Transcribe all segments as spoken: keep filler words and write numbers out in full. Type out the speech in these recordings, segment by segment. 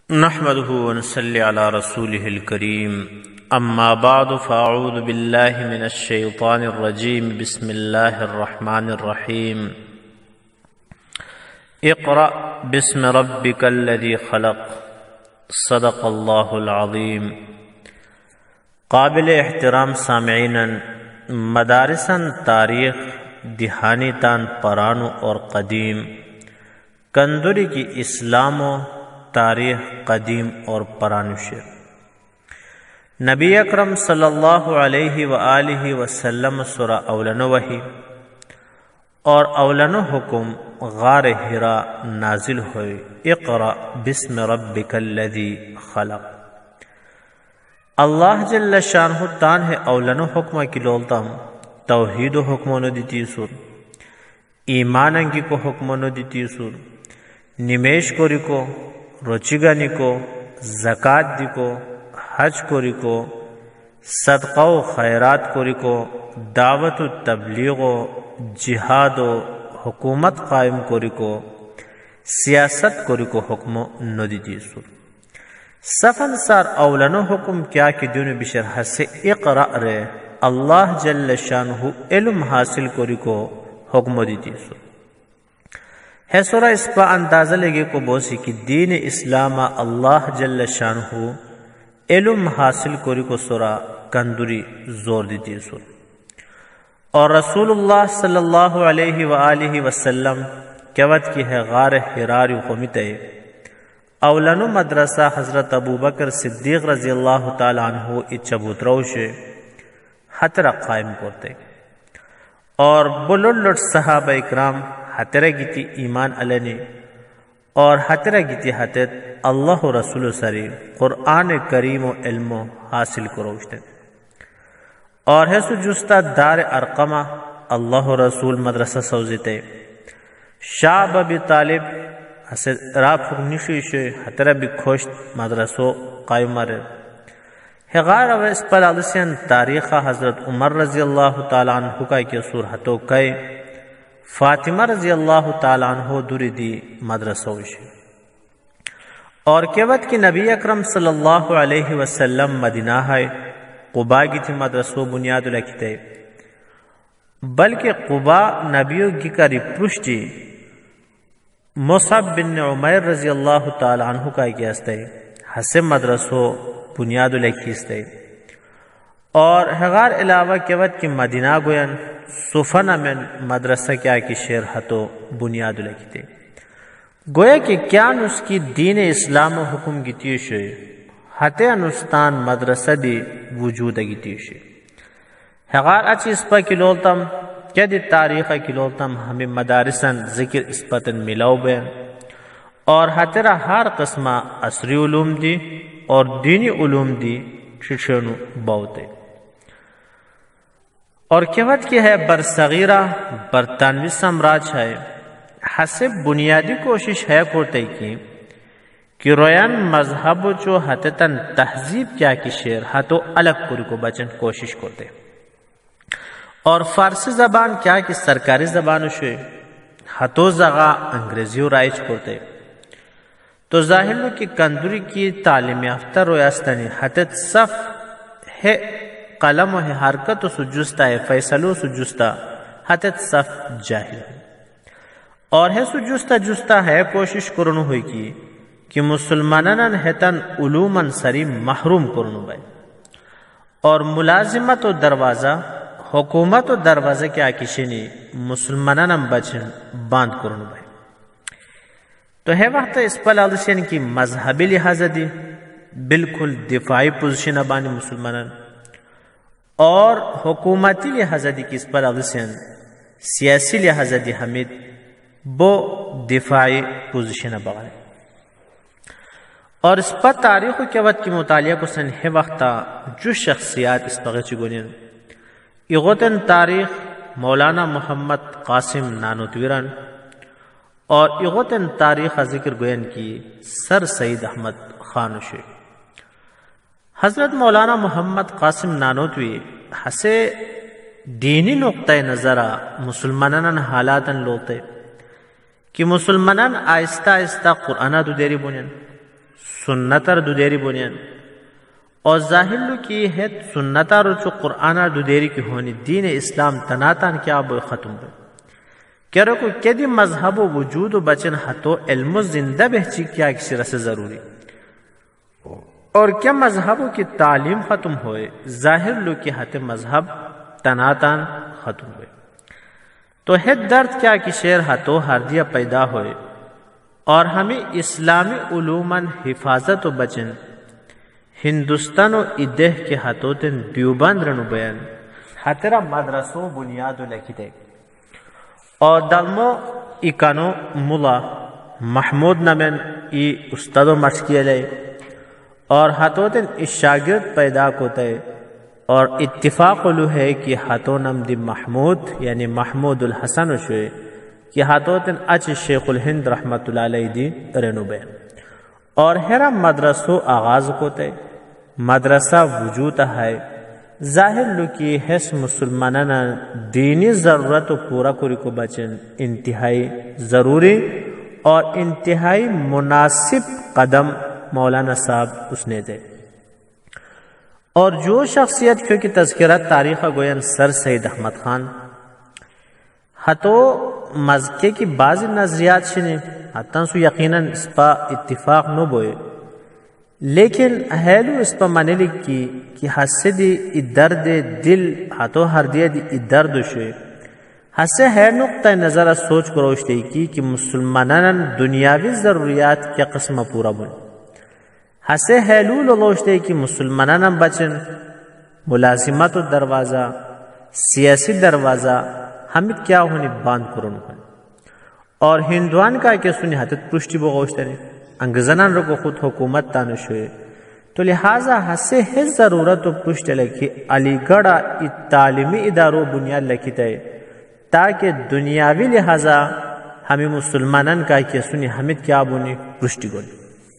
نحمده ونصلي على رسوله الكريم اما بعد فاعوذ بالله من الشيطان الرجيم بسم الله الرحمن الرحيم اقرأ باسم ربك الذي خلق صدق الله العظيم. قابل احترام سامعین، مدارسن تاریخ دہانی تان پرانو اور قدیم کندوری کی اسلام و تاریخ قدیم اور پرانو شیر. نبی اکرم صلی اللہ علیہ وآلہ وسلم سورہ اولنو وحی اور اولنو حکم غار حرا نازل ہوئی. اقرأ بسم ربک الذی خلق. اللہ جل شانہ تان ہے اولنو حکمہ کی لولتم توحید و حکمونو دیتی سور، ایمان انگی کو حکمونو دیتی سور، نمیش کو رکو، روچگانی کو، زکاة دی کو، حج کو رکو، صدقہ و خیرات کو رکو، دعوت و تبلیغ و جہاد و حکومت قائم کو رکو، سیاست کو رکو حکمو نو دیتی سور. صفن سار اولنو حکم کیا کہ دون بشرح سے اقرأ رے اللہ جل شانہ علم حاصل کو رکو حکمو دیتی سور. ہے سورہ اس پا اندازہ لگے کو بوسی کی دین اسلام اللہ جل شانہ علم حاصل کو رکو سورہ کندوری زور دیتی سور. اور رسول اللہ صلی اللہ علیہ وآلہ وسلم کیوت کی ہے غار حراری قومیتے اولنو مدرسہ حضرت ابوبکر صدیق رضی اللہ تعالی عنہ اچبوت روشے حترہ قائم کرتے اور بلولٹ صحابہ اکرام حترہ گیتی ایمان علنی اور حترہ گیتی حتت اللہ رسول سری قرآن کریم و علم حاصل کروشتے اور حسو جستا دار ارقمہ اللہ رسول مدرسہ سوزیتے. شعب ابی طالب حسد راب نشوشے حترہ بھی کھوشت مدرسو قائم رہ. غار و اس پر علیسین تاریخ حضرت عمر رضی اللہ تعالیٰ عنہ کا کی صورتوں کئی فاطمہ رضی اللہ تعالیٰ عنہ دوری دی مدرسہ وشی اور کیوت کی نبی اکرم صلی اللہ علیہ وسلم مدینہ ہے قبا کی تھی مدرسو بنیاد لکھتے بلکہ قبا نبیوں کی کری پرشتی مصعب بن عمیر رضی اللہ تعالیٰ عنہ کا کی استے حسن مدرسو بنیاد لکھیستے اور ہغار علاوہ کیوت کی مدینہ گوین سفن من مدرسہ کیا کی شیر ہتو بنیاد لکھتے گویا کہ کیا نس کی دین اسلام و حکم کی تیوشے ہتے انستان مدرسہ دی وجود کی تیوشے. ہغار اچھی اس پا کی لولتم کیا دی تاریخ کی لولتم ہمیں مدارسن ذکر اسپتن ملاو بین اور ہترہ ہر قسمہ عصری علوم دی اور دینی علوم دی ششنو باوتے. اور کیوت کی ہے برصغیرہ برطانوی سامراج ہے حسب بنیادی کوشش ہے کرتے کی کہ رویان مذہب جو حتتاً تہذیب کیا کی شیر ہتو الگ پوری کو بچن کوشش کرتے اور فارسی زبان کیا کی سرکاری زبانوں سے ہتو زغا انگریزیوں رائج کرتے. تو ظاہر لو کی کندوری کی تعلیم یافتہ رویاستانی حتت صف ہے قلم و ہے حرکت و سجستا ہے فیصلو سجستا حتت صف جاہل ہے اور ہے سجستا جستا ہے کوشش کرنو ہوئی کی کہ مسلمانان ہتن علومن سری محروم کرنو بھائی اور ملازمت و دروازہ حکومت و دروازہ کیا کسی نے مسلمانان بچن باند کرنو بھائی. تو ہے وقت اس پر علیسین کی مذہبی لحاظ دی بالکل دفاعی پوزیشن بانی مسلمانان اور حکومتی لحاظ دی کی اس پر علیسین سیاسی لحاظ دی حمید بو دفاعی پوزیشن بغائی. اور اس پر تاریخ کے وقت کی مطالعہ کو سن ہے وقت جو شخصیات اس پر غیچی گونین اغتن تاریخ مولانا محمد قاسم نانوتویران اور اغتن تاریخ ذکر گوین کی سر سید احمد خانوشی. حضرت مولانا محمد قاسم نانوتوی حسے دینی نقطہ نظرہ مسلمانان حالاتن لوتے کہ مسلمانان آہستہ آہستہ قرآن دو دیری بنین سنتر دو دیری بنیان اور ظاہر لو کی ہے سنتر چو قرآن دو دیری کی ہونی دین اسلام تناتان کیا بو ختم بو کیا رکو کدی مذہب و وجود و بچن حتو علم و زندہ بہچی کیا کسی رس ضروری اور کیا مذہبوں کی تعلیم ختم ہوئے ظاہر لو کی حت مذہب تناتان ختم ہوئے تو ہے درد کیا کی شیر ہتو ہردیہ پیدا ہوئے اور ہمیں اسلامی علوماً حفاظت و بچن ہندوستان و ادہ کے ہتو تن دیوبند رنو بیان ہترا مدرسوں بنیاد لکی دے اور دلمو اکانو ملا محمود نمن ای استادو مرچ کیا لے اور ہتوتن اس شاگرد پیدا کوتے اور اتفاق لو ہے کہ ہتو نم دی محمود یعنی محمود الحسن شوئے کہ ہتوتن اچ شیخ الہند رحمت اللہ علیہ دی رنوبے اور ہیرا مدرسو آغاز کوتے مدرسہ وجود ہے ظاہر لو کی حس مسلمانانا دینی ضرورت پورا کری کو بچن انتہائی ضروری اور انتہائی مناسب قدم مولانا صاحب اس نے دے اور جو شخصیت کیونکہ تذکرہ تاریخ گوین سر سید احمد خان ہتو مذکے کی بعض نظریات شنے حتاں سو یقیناً اس پا اتفاق نو بوئے لیکن اہلو اس پا منلی کی کہ حسے دی درد دل ہتو ہر دیا دی درد شوئے حسے ہے نقطہ نظر سوچ کروشتے کی کہ مسلمانان دنیاوی ضروریات کیا قسم پورا بن ہسے ہیلو لوشتے کی مسلمانان بچن ملازمت و دروازہ سیاسی دروازہ ہمیں کیا ہونی باند کرن کن اور ہندوان کا کہ سنی حتت پرشتی بغوشتے رہے انگزنان رو کو خود حکومت تانشوئے تو لہذا ہسے ہے ضرورت و پرشت لکی علی گڑھا تعلیمی اداروں بنیاد لکی تے تاکہ دنیاوی لہذا ہمیں مسلمانان کا کہ سنی ہمیں کیا بونی پرشتی گونی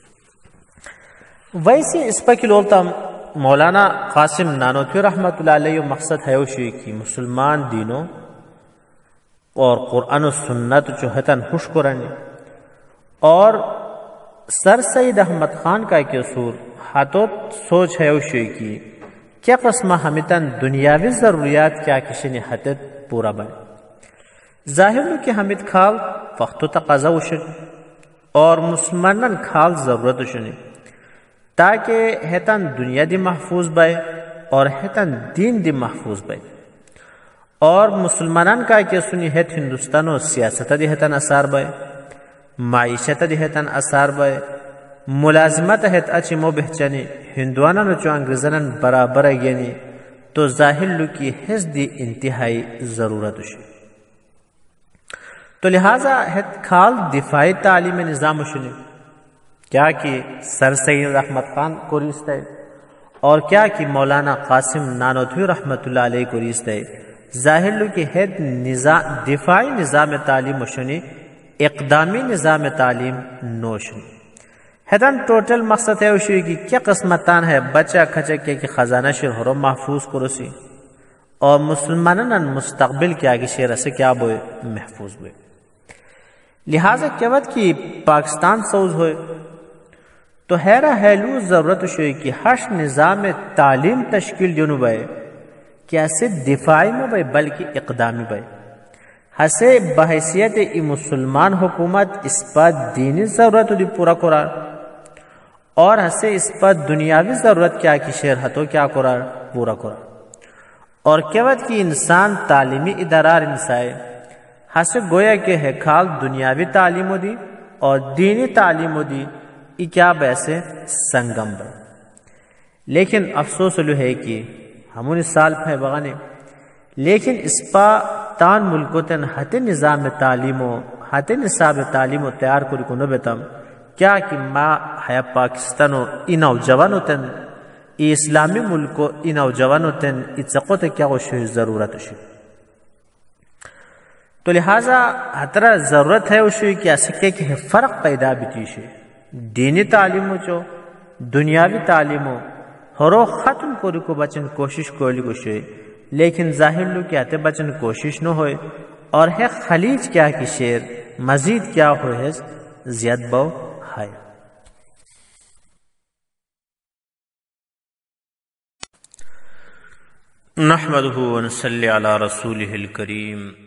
ویسے اس پا کی لولتا مولانا قاسم نانوتوی رحمت اللہ علیہ مقصد ہے وشی کی مسلمان دینوں اور قرآن و سنت چوہتاً خوش قرآنی اور سر سید احمد خان کا ایک اصول ہاتھوت سوچ ہے وشی کی کیا قسمہ ہمیتاً دنیاوی ضروریات کیا کسی نے حتت پورا بنے ظاہر میں کہ حمید کھال وقت و تقاضا وشن اور مسلمانان کھال ضرورت وشنی تاکہ ہیتن دنیا دی محفوظ بائے اور ہیتن دین دی محفوظ بائے اور مسلمانان کا کہ سنی ہیت ہندوستان و سیاست دی ہیتن اثار بائے معیشت دی ہیتن اثار بائے ملازمت ہیت اچھی مو بہچانی ہندوانان چو انگریزانان برابر گینی تو ظاہر لو کی حس دی انتہائی ضرورت شی تو لہذا ہیت کھال دفاعی تعلیم نظام شنی کیا کہ سر سید احمد خان کو ریست ہے اور کیا کہ مولانا قاسم نانوتوی رحمت اللہ علیہ کو ریست ہے ظاہر لو کہ ہید نظام دفاعی نظام تعلیم شنی اقدامی نظام تعلیم نو شنی ہیدن ٹوٹل مقصد ہے وشوی کی کیا قسمتان ہے بچہ کھچک کے کہ خزانہ شیر ہرو محفوظ کرسی اور مسلمانان مستقبل کیا کہ شیر سے کیا بوئے محفوظ ہوئے لہذا کیا وقت کی پاکستان سوز ہوئے تو ہیرا ہیلو ضرورت شوئی کی ہش نظام تعلیم تشکیل جنو بائے کیا سے دفاعی میں بائے بلکہ اقدامی بائے ہسے بحیثیت ای مسلمان حکومت اس پر دینی ضرورت دی پورا قرار اور ہسے اس پر دنیاوی ضرورت کیا کی شیر ہتو کیا قرار پورا قرار اور کیا وقت کی انسان تعلیمی ادارار انسائے ہسے گویا کہ ہے کھال دنیاوی تعلیم دی اور دینی تعلیم دی ای کیا بیسے سنگم بے لیکن افسوس لو ہے کہ ہمون سال پہ بغانے لیکن اس پا تان ملکو تن ہت نظام تعلیمو ہت نصاب تعلیمو تیار کری کو نبتم کیا کہ ما ہے پاکستانو ای نوجوانو تن ای اسلامی ملکو ای نوجوانو تن ای چقوت کیا گوشوی ضرورت شو تو لہذا ہترا ضرورت ہے وشوی کہ اسکے کہ فرق پیدا بیتی شو دینی تعلیمو چو دنیاوی تعلیمو ہرو ختم کوری کو بچن کوشش کولی کو شوی لیکن ظاہر لو کیا تے بچن کوشش نہ ہوئے اور ہے خلیج کیا کی شیر مزید کیا ہوئے زیاد بو ہائے نحمده ونصلي على رسوله الكريم